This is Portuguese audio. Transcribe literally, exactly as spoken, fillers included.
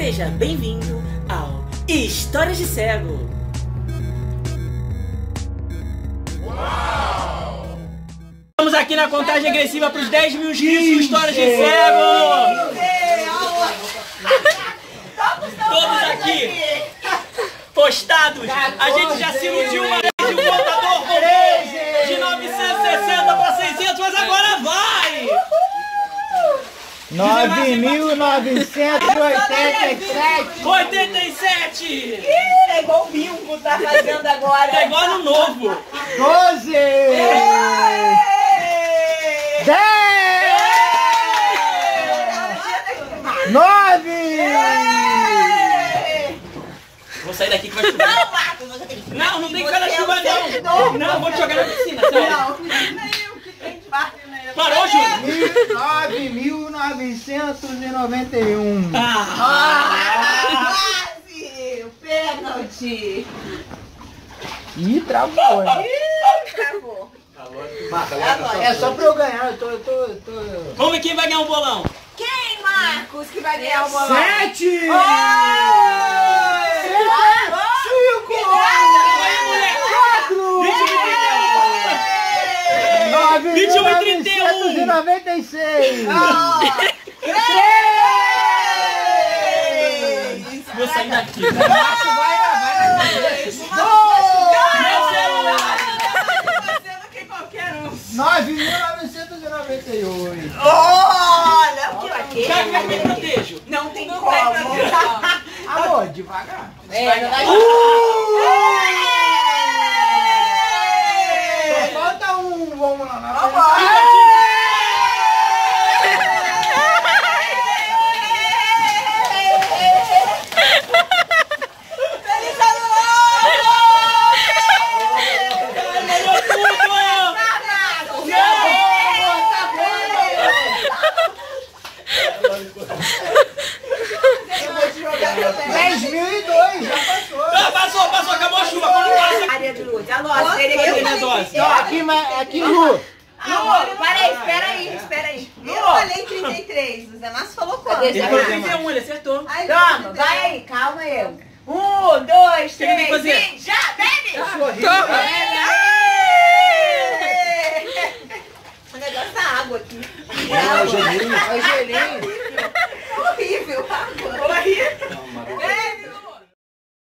Seja bem-vindo ao Histórias de Cego. Uau! Estamos aqui na contagem agressiva para os dez mil inscritos do Histórias de Cego. Todos aqui postados. A gente já se iludiu uma vez de um contador de novecentos e sessenta para seiscentos, mas agora vai! nove mil novecentos e oitenta e sete! oitenta e sete! É igual o Bingo tá fazendo agora. É igual no novo! doze! dez! nove! Vou sair daqui que vai chover. Não, Marcos, você tem que... Não, não tem que na chuva não! Não, vou te jogar na piscina, sério! Parou, Júlio? nove mil novecentos e noventa e um! Ah, quase! O pênalti! Ih, travou, hein? Ih, travou. É só pra eu ganhar, eu tô... Eu tô, eu tô... Vamos ver quem vai ganhar o bolão! Quem, Marcos, que vai ganhar o bolão? Sete! Cinco! vinte e um e trinta e um! novecentos e noventa e seis! Vou sair daqui! nove mil novecentos e noventa e oito! Olha, o que vai ter? Quer que me protejo? Não tem como. Amor, devagar! É, Só falta um, vamos lá na dez mil e dois, já passou! Ah, passou, passou, acabou a chuva! Quando passa... área de luz, a nossa, seria Cadê que minha dose? Não, aqui, mas aqui, Lu! Lu, peraí, espera aí, espera aí. Eu falei trinta e três, o Zé Márcio falou quanto? Ele falou trinta e um, ele acertou. Toma, vai aí, calma aí. Um, dois, que ele tem que três, fazer? e já, bebe! Sorriso.